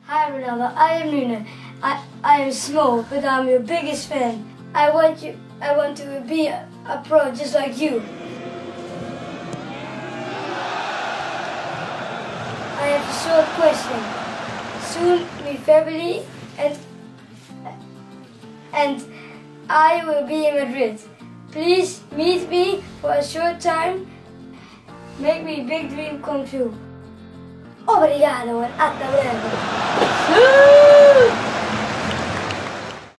Hi Ronaldo, I am Nune. I am small, but I'm your biggest fan. I want to be a pro just like you. I have a short question. Soon my family and I will be in Madrid. Please meet me for a short time. Make my big dream come true. Obrigado and hasta luego.